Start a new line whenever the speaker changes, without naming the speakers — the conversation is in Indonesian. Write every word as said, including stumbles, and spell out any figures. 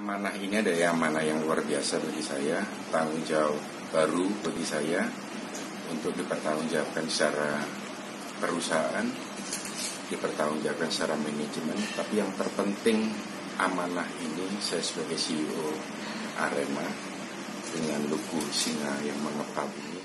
Amanah ini adalah amanah yang luar biasa bagi saya, tanggung jawab baru bagi saya untuk dipertanggungjawabkan secara perusahaan, dipertanggungjawabkan secara manajemen. Tapi yang terpenting, amanah ini saya sebagai C E O Arema dengan logo singa yang mengepap ini